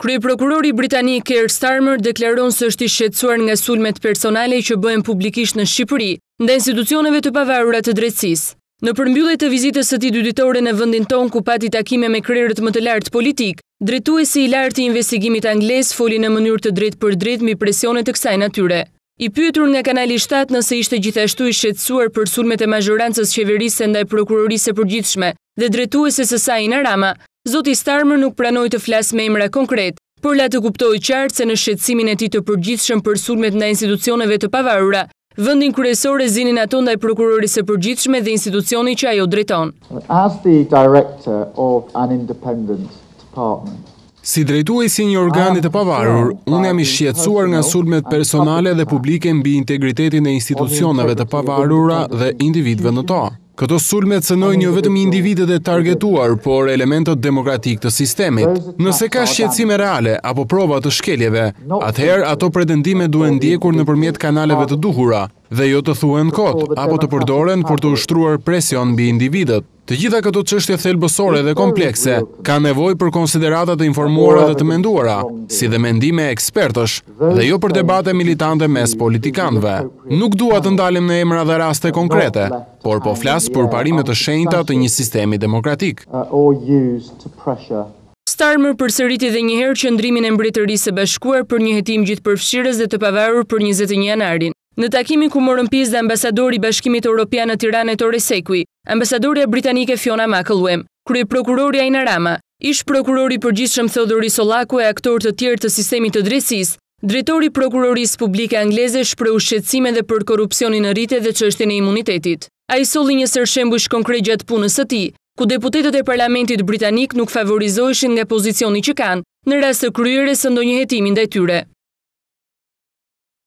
Kryeprokurori britanik Keir Starmer deklaron se është i shqetësuar nga sulmet personale që bëhen publikisht në Shqipëri ndaj institucioneve të pavarura të drejtësisë. Në përmbyllje të vizitës së tij dyditore në vendin tonë ku pati takime me krerët më të lartë politik, drejtuesi i lartë i investigimit anglez foli në mënyrë të drejtë për drejtë mbi presionet të kësaj natyre. I pyetur nga kanali 7 nëse ishte gjithashtu i shqetësuar për sulmet e mazhorancës qeverisë ndaj prokurorisë së përgjithshme dhe drejtueses së saj Ina Rama, zoti Starmer nuk pranoi të flasë me emra konkret, por la të kuptojë qartë se në shqetësimin e tij të përgjithshëm për sulmet ndaj institucioneve të pavarura, vendin kryesor e zinin ato ndaj prokurorisë së përgjithshme dhe institucioni që ajo drejton. As the director of an independent department, si drejtuesi i një organi të pavarur, unë jam i shqetësuar nga sulmet personale dhe publike mbi integritetin e institucioneve të pavarura dhe individëve në to. Këto sulmet cënojnë jo vetëm individet e targetuar, por elementët demokratik të sistemit. Nëse ka shqetësime reale apo prova të shkeljeve, atëherë ato pretendime duhen ndjekur nëpërmjet kanaleve të duhura dhe jo të thuhen kot apo të përdoren për të ushtruar presion mbi individët. Të gjitha këto çështje thelbësore dhe komplekse kanë nevojë për konsiderata të informuara dhe të menduara, si dhe mendime ekspertësh, dhe jo për debate militante mes politikanëve. Nuk dua të ndalim në emra dhe raste konkrete, por po flas për parime të shenjta të një sistemi demokratik. Starmer përsëriti edhe një herë qëndrimin e Mbretërisë së Bashkuar për një hetim gjithëpërfshirës dhe të pavarur për 21 janarin. Në takimin ku morën pjesë dhe ambasadori i Bashkimit Evropian në Tiranë Ettore Sekui, ambasadorja britanike Fiona McElwem, kryeprokurori Ina Rama, ish prokurori i përgjithshëm Theodore Sollaku e aktorë të tjerë të sistemit të drejtësisë, drejtori i prokurorisë publike angleze shprehu shqetësime dhe për korrupsionin në rritje dhe çështjen e imunitetit. Ai solli një sër shembuj konkret gjatë punës së tij, ku deputetët e parlamentit britanik nuk favorizoheshin nga pozicioni që kanë në rast të kryerjes së ndonjë hetimi ndaj tyre.